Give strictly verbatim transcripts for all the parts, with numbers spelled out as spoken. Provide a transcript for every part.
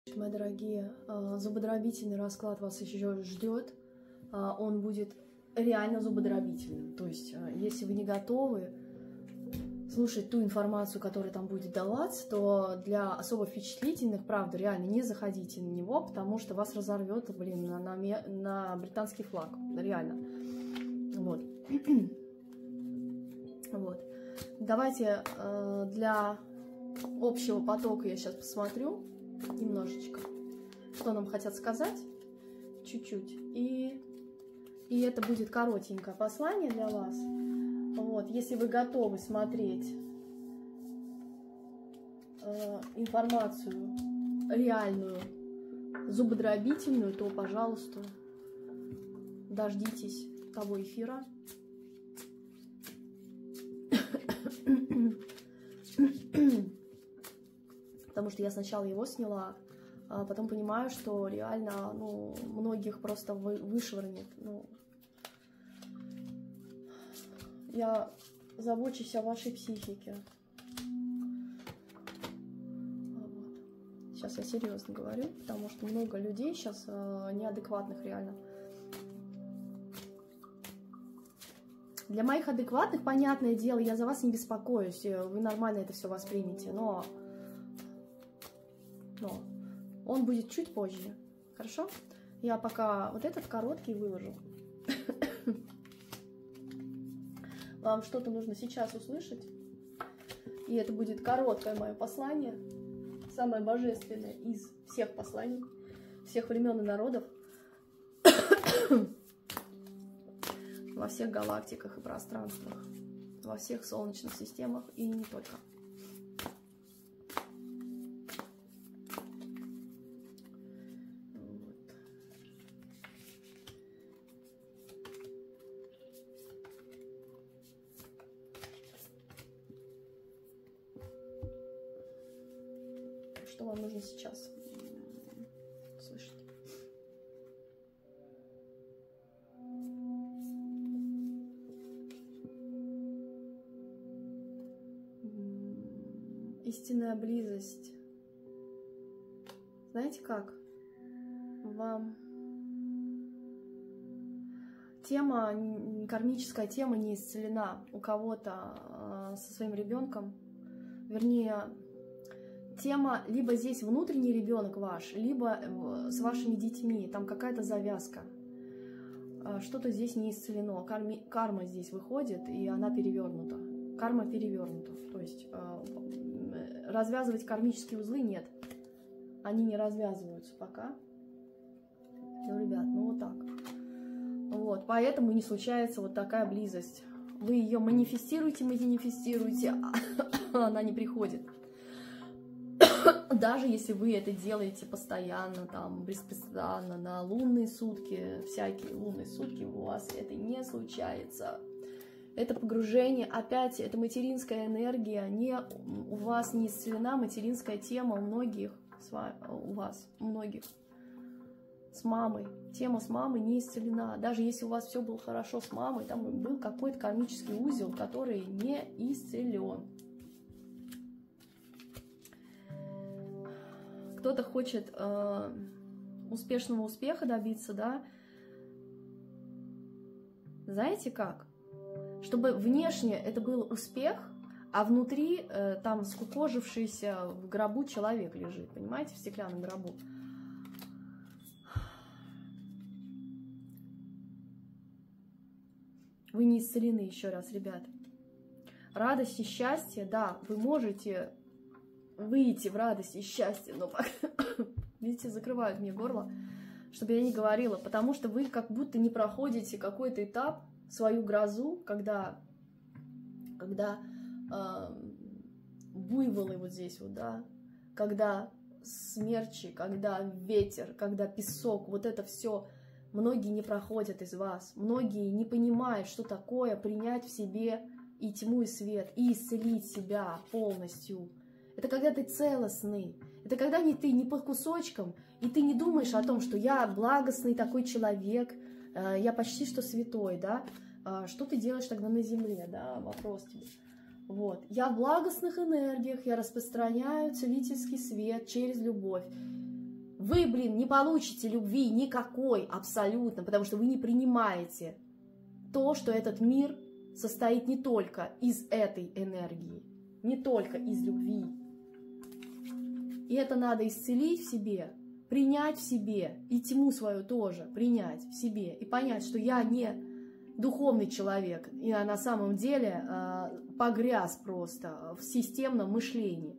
Мои дорогие, зубодробительный расклад вас еще ждет. Он будет реально зубодробительным. То есть, если вы не готовы слушать ту информацию, которая там будет даваться, то для особо впечатлительных, правда, реально не заходите на него, потому что вас разорвет, блин, на, на, на британский флаг. Реально. Вот. Вот. Давайте для общего потока я сейчас посмотрю немножечко, что нам хотят сказать, чуть-чуть, и, и это будет коротенькое послание для вас. Вот, если вы готовы смотреть э, информацию реальную, зубодробительную, то, пожалуйста, дождитесь того эфира. Потому что я сначала его сняла, а потом понимаю, что реально, ну, многих просто вы, вышвырнет. Ну, я забочусь о вашей психике. Вот. Сейчас я серьезно говорю, потому что много людей сейчас э, неадекватных реально. Для моих адекватных, понятное дело, я за вас не беспокоюсь, вы нормально это все воспримете, но... Но он будет чуть позже. Хорошо? Я пока вот этот короткий выложу. Вам что-то нужно сейчас услышать. И это будет короткое мое послание. Самое божественное из всех посланий. Всех времен и народов. Во всех галактиках и пространствах. Во всех солнечных системах и не только. Что вам нужно сейчас слышать? Истинная близость. Знаете как? Вам тема, кармическая тема не исцелена у кого-то со своим ребенком. Вернее, тема либо здесь внутренний ребенок ваш, либо с вашими детьми, там какая-то завязка. Что-то здесь не исцелено. Карми, карма здесь выходит, и она перевернута. Карма перевернута. То есть развязывать кармические узлы нет. Они не развязываются пока. Ну, ребят, ну вот так. Вот, поэтому не случается вот такая близость. Вы ее манифестируете, манифестируете, а она не приходит. Даже если вы это делаете постоянно, там, беспрестанно, на лунные сутки, всякие лунные сутки, у вас это не случается. Это погружение, опять, это материнская энергия, не, у вас не исцелена материнская тема у многих, у вас, у многих, с мамой. Тема с мамой не исцелена. Даже если у вас все было хорошо с мамой, там был какой-то кармический узел, который не исцелен. Кто-то хочет э, успешного успеха добиться, да? Знаете как? Чтобы внешне это был успех, а внутри э, там скукожившийся в гробу человек лежит, понимаете, в стеклянном гробу. Вы не исцелены еще раз, ребят. Радость и счастье, да, вы можете выйти в радость и счастье, но, видите, закрывают мне горло, чтобы я не говорила, потому что вы как будто не проходите какой-то этап, свою грозу, когда, когда э, буйволы вот здесь вот, да, когда смерчи, когда ветер, когда песок, вот это все, многие не проходят из вас, многие не понимают, что такое принять в себе и тьму, и свет, и исцелить себя полностью. Это когда ты целостный, это когда не ты не по кусочкам, и ты не думаешь о том, что я благостный такой человек, я почти что святой, да, что ты делаешь тогда на земле, да, вопрос тебе. Вот, я в благостных энергиях, я распространяю целительский свет через любовь. Вы, блин, не получите любви никакой абсолютно, потому что вы не принимаете то, что этот мир состоит не только из этой энергии, не только из любви. И это надо исцелить в себе, принять в себе, и тьму свою тоже принять в себе, и понять, что я не духовный человек, и я на самом деле э, погряз просто в системном мышлении.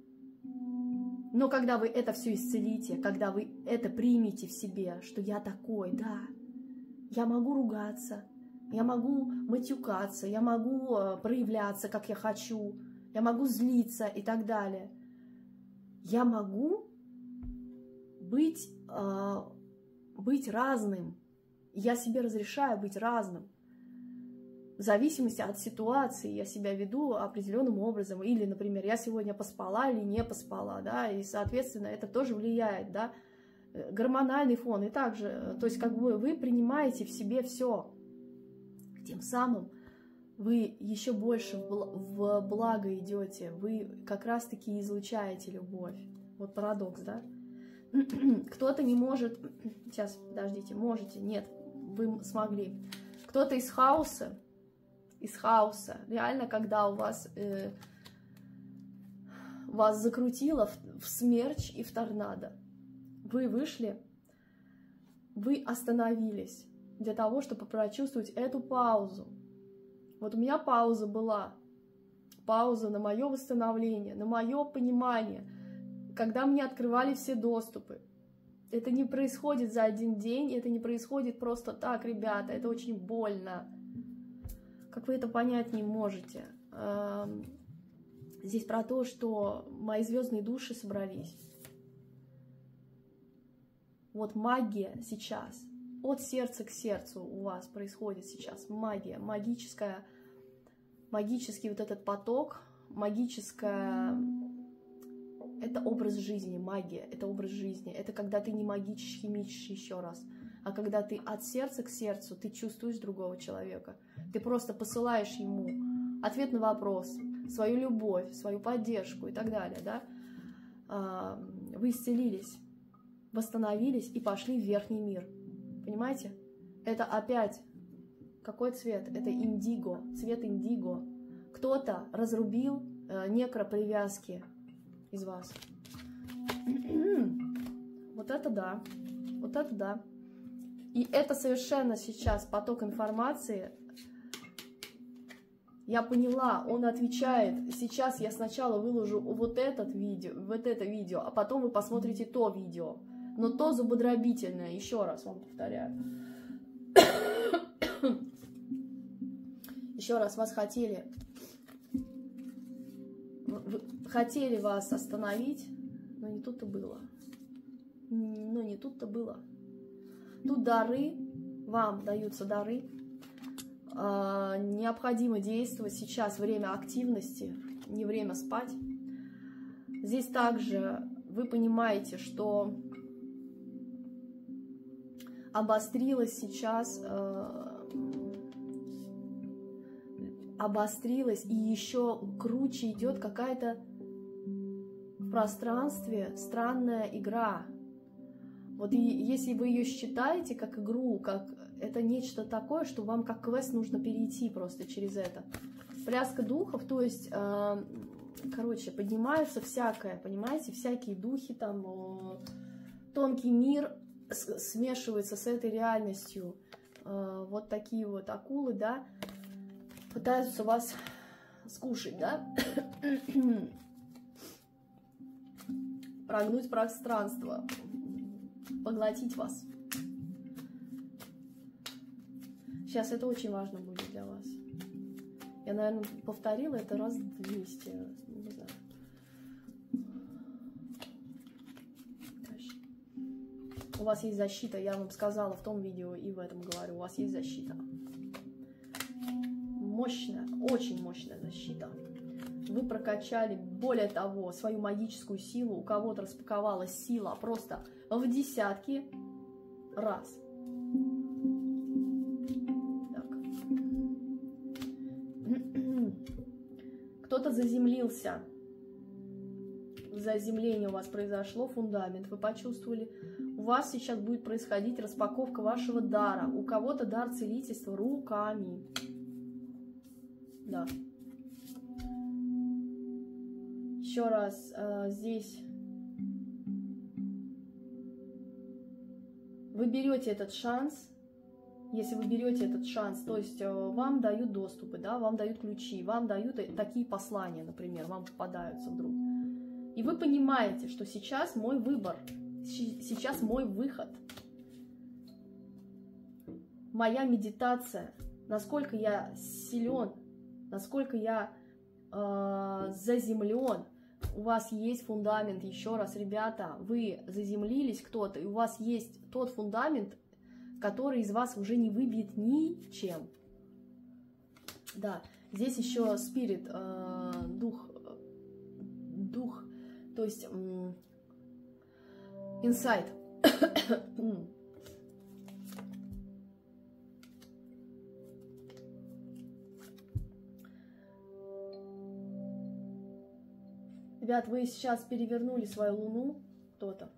Но когда вы это все исцелите, когда вы это примете в себе, что я такой, да, я могу ругаться, я могу матюкаться, я могу проявляться, как я хочу, я могу злиться и так далее. Я могу быть, э, быть разным. Я себе разрешаю быть разным. В зависимости от ситуации я себя веду определенным образом. Или, например, я сегодня поспала или не поспала, да, и, соответственно, это тоже влияет, да, гормональный фон. И также, то есть, как бы вы принимаете в себе все. Тем самым вы еще больше в благо идете, вы как раз-таки излучаете любовь. Вот парадокс, да? Кто-то не может... Сейчас, подождите, можете, нет, вы смогли. Кто-то из хаоса, из хаоса, реально, когда у вас... Э, вас закрутило в, в смерч и в торнадо, вы вышли, вы остановились для того, чтобы прочувствовать эту паузу. Вот у меня пауза была, пауза на мое восстановление, на мое понимание, когда мне открывали все доступы. Это не происходит за один день, это не происходит просто так, ребята, это очень больно. Как вы это понять не можете? Здесь про то, что мои звездные души собрались. Вот магия сейчас. От сердца к сердцу у вас происходит сейчас магия, магическая, магический вот этот поток, магическая, это образ жизни, магия, это образ жизни, это когда ты не магичишь, химичишь еще раз, а когда ты от сердца к сердцу, ты чувствуешь другого человека, ты просто посылаешь ему ответ на вопрос, свою любовь, свою поддержку и так далее, да, вы исцелились, восстановились и пошли в верхний мир. Понимаете? Это опять какой цвет? Это индиго, цвет индиго. Кто-то разрубил э, некропривязки из вас. Вот это да, вот это да. И это совершенно сейчас поток информации. Я поняла, он отвечает. Сейчас я сначала выложу вот этот видео, вот это видео, а потом вы посмотрите то видео. Но то зубодробительное, еще раз вам повторяю. Еще раз, вас хотели, хотели вас остановить, но не тут-то было. Но не тут-то было. Тут дары, вам даются дары. Необходимо действовать. Сейчас время активности, не время спать. Здесь также вы понимаете, что обострилась сейчас, э, обострилась, и еще круче идет какая-то в пространстве странная игра. Вот и если вы ее считаете как игру, как это нечто такое, что вам как квест нужно перейти просто через это. Пляска духов, то есть, э, короче, поднимается всякое, понимаете, всякие духи, там, э, тонкий мир смешивается с этой реальностью. Э, вот такие вот акулы, да, пытаются вас скушать, да, прогнуть пространство, поглотить вас. Сейчас это очень важно будет для вас. Я, наверное, повторила это раз двести. Не знаю. У вас есть защита, я вам сказала в том видео и в этом говорю, у вас есть защита. Мощная, очень мощная защита. Вы прокачали, более того, свою магическую силу, у кого-то распаковалась сила просто в десятки раз. Так. Кто-то заземлился. заземление у вас произошло, фундамент вы почувствовали. У вас сейчас будет происходить распаковка вашего дара. У кого-то дар целительства руками. Да. Еще раз, здесь вы берете этот шанс. Если вы берете этот шанс, то есть вам дают доступы, да, вам дают ключи, вам дают такие послания, например, вам попадаются вдруг. И вы понимаете, что сейчас мой выбор, сейчас мой выход, моя медитация, насколько я силен, насколько я э, заземлен. У вас есть фундамент, еще раз, ребята, вы заземлились кто-то, и у вас есть тот фундамент, который из вас уже не выбьет ничем. Да, здесь еще спирит, э, дух, дух, то есть инсайт. Ребят, вы сейчас перевернули свою луну, кто-то.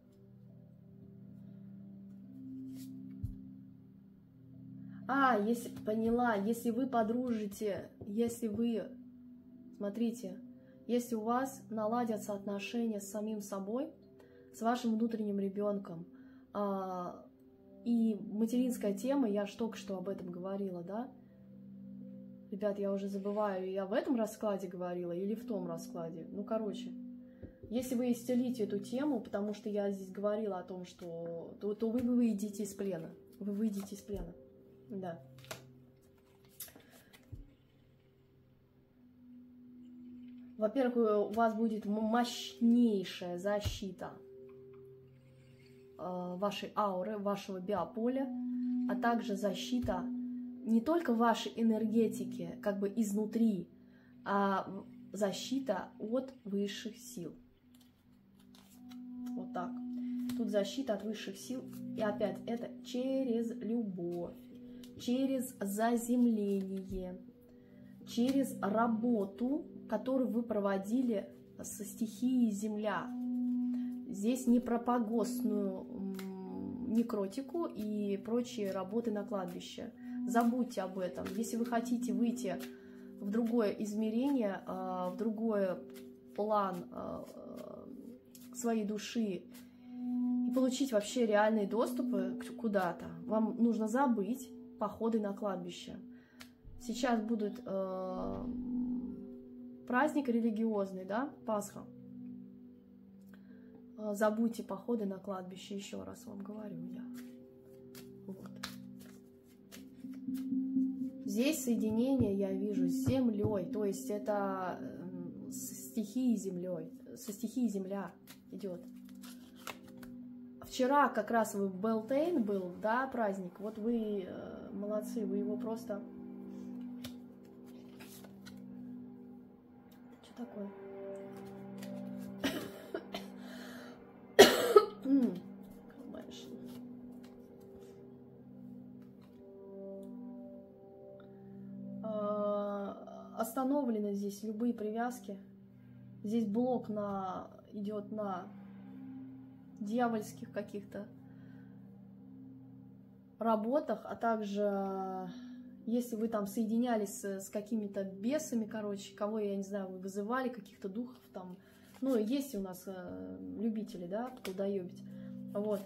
А, если, поняла, если вы подружите, если вы, смотрите, если у вас наладятся отношения с самим собой, с вашим внутренним ребенком, а, и материнская тема, я ж только что об этом говорила, да? Ребят, я уже забываю, я в этом раскладе говорила или в том раскладе. Ну, короче, если вы исцелите эту тему, потому что я здесь говорила о том, что то, то вы выйдете из плена. Вы выйдете из плена. Да. Во-первых, у вас будет мощнейшая защита вашей ауры, вашего биополя, а также защита не только вашей энергетики, как бы изнутри, а защита от высших сил. Вот так. Тут защита от высших сил. И опять, это через любовь, через заземление, через работу, которую вы проводили со стихией Земля. Здесь не про погостную некротику и прочие работы на кладбище. Забудьте об этом. Если вы хотите выйти в другое измерение, в другой план своей души и получить вообще реальные доступы куда-то, вам нужно забыть походы на кладбище. Сейчас будет э, праздник религиозный, да, Пасха. Забудьте походы на кладбище, еще раз вам говорю я. Вот. Здесь соединение я вижу с землей, то есть это стихией землей, со стихией земля идет. Вчера как раз в Белтейн был, да, праздник. Вот вы э, молодцы, вы его просто... Что такое? Остановлены здесь любые привязки. Здесь блок на идет на дьявольских каких-то работах, а также если вы там соединялись с, с какими-то бесами, короче, кого, я не знаю, вы вызывали, каких-то духов там, ну, есть у нас э, любители, да, колдоебить, вот,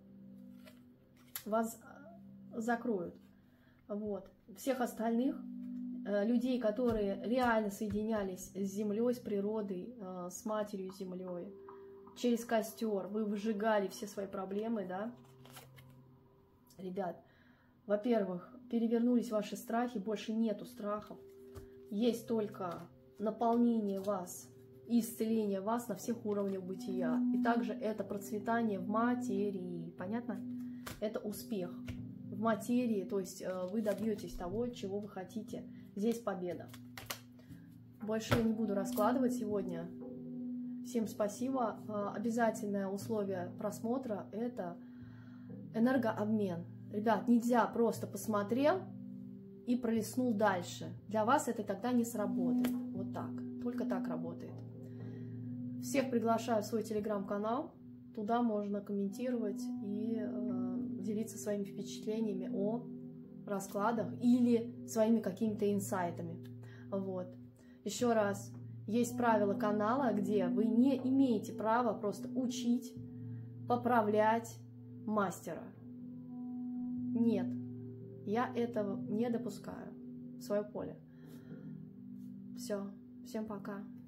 вас закроют, вот, всех остальных э, людей, которые реально соединялись с землей, с природой, э, с матерью землей, через костер, вы выжигали все свои проблемы, да, ребят, во-первых, перевернулись ваши страхи, больше нету страхов, есть только наполнение вас и исцеление вас на всех уровнях бытия, и также это процветание в материи, понятно? Это успех в материи, то есть вы добьетесь того, чего вы хотите, здесь победа. Больше я не буду раскладывать сегодня. Всем спасибо. Обязательное условие просмотра – это энергообмен. Ребят, нельзя просто посмотрел и пролистнул дальше. Для вас это тогда не сработает. Вот так. Только так работает. Всех приглашаю в свой телеграм-канал. Туда можно комментировать и э, делиться своими впечатлениями о раскладах или своими какими-то инсайтами. Вот. Еще раз, есть правила канала, где вы не имеете права просто учить, поправлять мастера. Нет, я этого не допускаю в свое поле. Все, всем пока.